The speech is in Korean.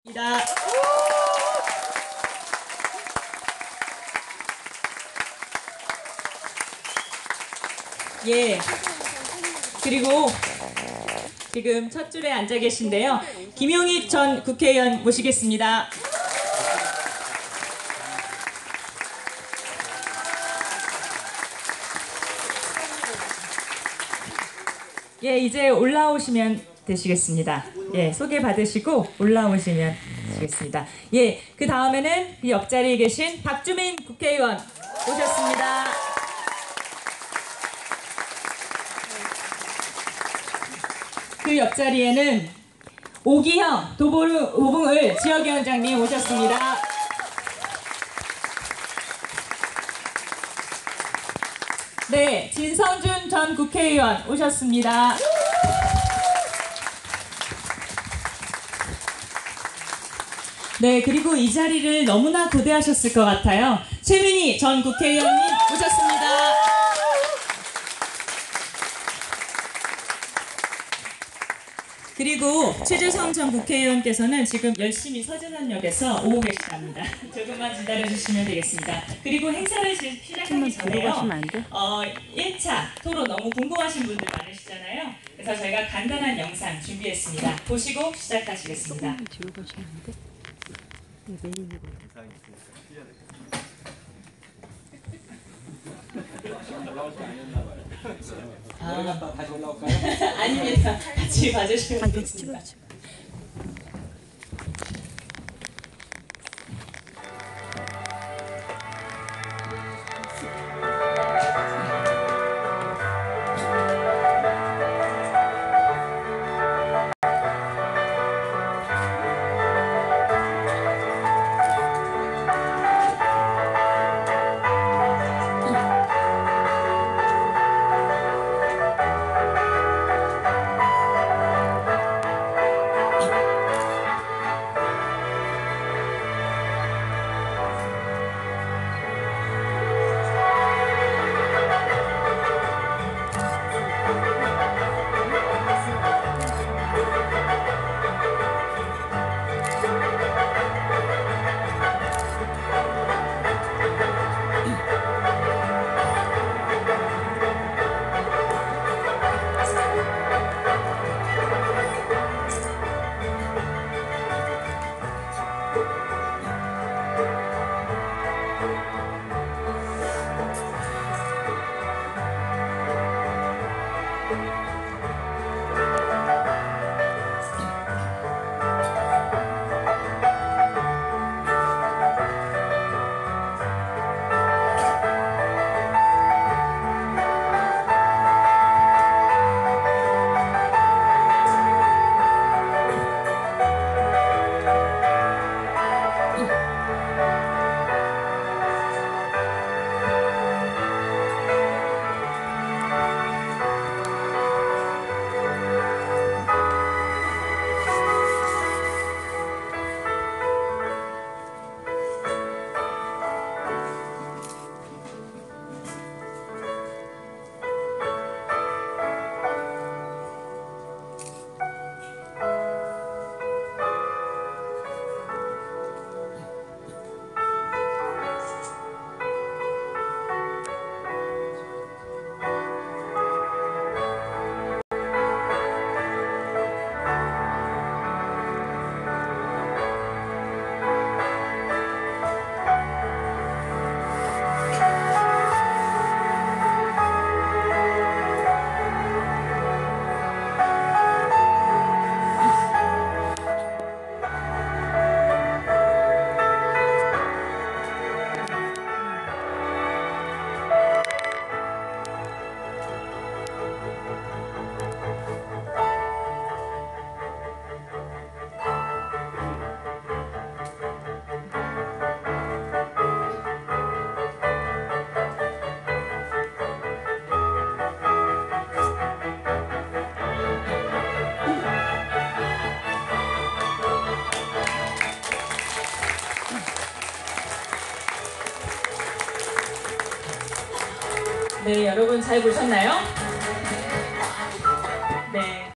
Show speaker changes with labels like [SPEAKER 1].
[SPEAKER 1] 입니다. 예. 그리고 지금 첫 줄에 앉아 계신데요. 김용익 전 국회의원 모시겠습니다. 예, 이제 올라오시면 되시겠습니다. 예, 소개 받으시고 올라오시면 되시겠습니다. 예, 그 다음에는 이 옆자리에 계신 박주민 국회의원 오셨습니다. 그 옆자리에는 오기형 도봉을 지역위원장님 오셨습니다. 네, 진성준 전 국회의원 오셨습니다. 네, 그리고 이 자리를 너무나 고대하셨을 것 같아요. 최민희 전 국회의원님 오셨습니다. 그리고 최재성 전 국회의원께서는 지금 열심히 서진원역에서 오고 계시답니다. 조금만 기다려주시면 되겠습니다. 그리고 행사를 시작하기 전에요. 1차 토론 너무 궁금하신 분들 많으시잖아요. 그래서 저희가 간단한 영상 준비했습니다. 보시고 시작하시겠습니다.
[SPEAKER 2] 다시 올라올까요?
[SPEAKER 1] 아닙니다. 같이 봐주시면 되겠습니다. 네, 여러분 잘 보셨나요?